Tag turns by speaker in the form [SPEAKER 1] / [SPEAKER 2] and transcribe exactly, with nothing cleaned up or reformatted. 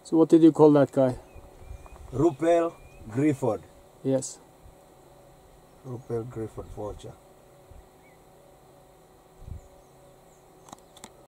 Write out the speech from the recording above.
[SPEAKER 1] So what did you call that guy?
[SPEAKER 2] Rüpel griffon.
[SPEAKER 1] Yes.
[SPEAKER 2] Rüpel griffon vulture.